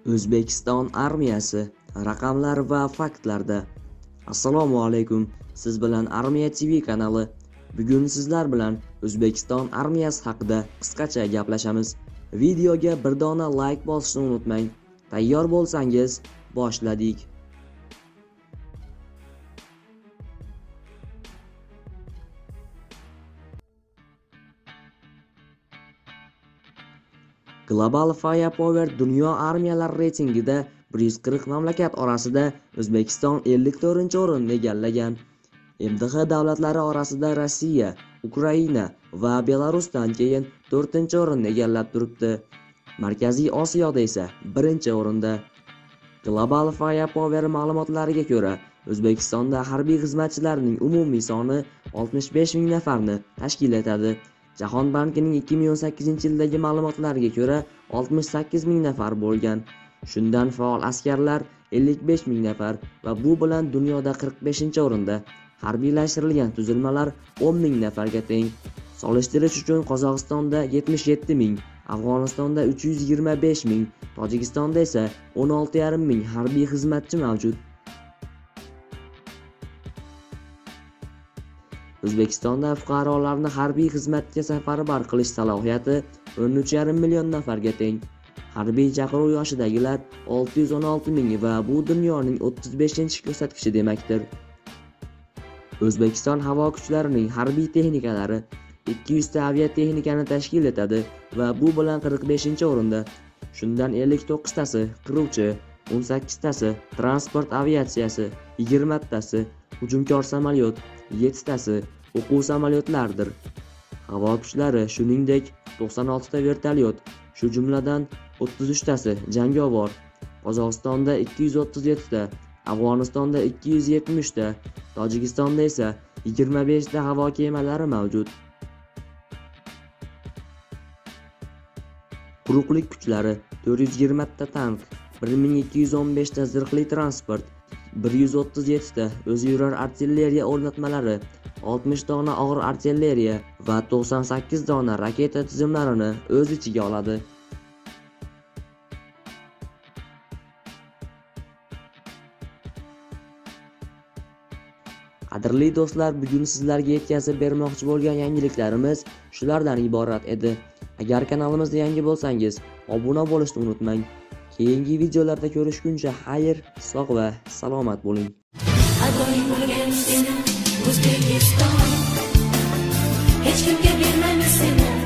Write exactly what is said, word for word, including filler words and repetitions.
O'zbekiston armiyasi raqamlar va faktlarda. Assalomu alaykum. Siz bilan Armiya T V kanali. Bugun sizlar bilan O'zbekiston armiyasi haqida qisqacha gaplashamiz. Videoga bir dona like bosishni unutmang. Tayyor bo'lsangiz, boshladik. Global Firepower dunyo armiyalari reytingida bir yuz qirq mamlakat orasida O'zbekiston ellik to'rtinchi o'rinni egallagan. M D H davlatlari orasida Rossiya, Ukraina va Belarusdan keyin to'rtinchi o'rinni egallab turibdi. Markaziy Osiyoda esa birinchi o'rinda. Global Firepower ma'lumotlariga ko'ra, O'zbekistonda harbiy xizmatchilarning umumiy soni oltmish besh ming nafarni tashkil etadi. Jahon bankining ikki ming o'n sakkizinchi yildagi ma'lumotlariga ko'ra oltmish sakkiz ming nafar bo'lgan. Shundan faol askarlar ellik besh ming nafar va bu bilan dunyoda qirq beshinchi o'rinda. Harbiylashtirilgan tuzilmalar o'n ming nafarga teng. Solishtirish uchun Qozog'istonda yetmish yetti ming, Afg'onistonda uch yuz yigirma besh ming, Tojikistonda esa o'n olti yarim ming harbiy xizmatchi mavjud. O'zbekistonda fuqarolarni harbiy xizmatga safarbar qilish salohiyati o'n uch yarim million nafarga teng. Harbiy chaqiruv yoshidagilar olti yuz o'n olti ming va bu dunyoning o'ttiz beshinchi ko'rsatkichi demakdir. O'zbekiston havo kuchlarining harbiy texnikalari ikki yuz ta aviatexnikani tashkil etadi va bu bilan qirq beshinchi o'rinda. Shundan ellik to'qqiztasi qiruvchi, o'n sakkiztasi transport aviatsiyasi, yigirmatasi hujumkor samolyot, yettitasi o'quv samolyotlardir. Havo kuchlari shuningdek to'qson oltita vertolyot, shu jumladan o'ttiz uchtasi jangovar. Qozog'istonda ikki yuz o'ttiz yettita, Afg'onistonda ikki yuz yetmishta, Tojikistonda esa yigirma beshta havo kemalari mavjud. Quruqlik kuchlari to'rt yuz yigirmata tank, bir ming ikki yuz o'n beshta zirhli transport, bir yuz o'ttiz yettita o'ziyurar artilleriya o'rnatmalari, oltmish dona og'ir artilleriya va to'qson sakkiz dona raketa tizimlarini o'z ichiga oladi. Qadrli do'stlar, bugun sizlarga yetkazib bermoqchi bo'lgan yangiliklarimiz shulardan iborat edi. Agar kanalimizda yangi bo'lsangiz, obuna bo'lishni unutmang. Keyingi videolarda ko'rishguncha xayr, sog' va salomat bo'ling. O'zbekiston hech kimga bermaymiz seni.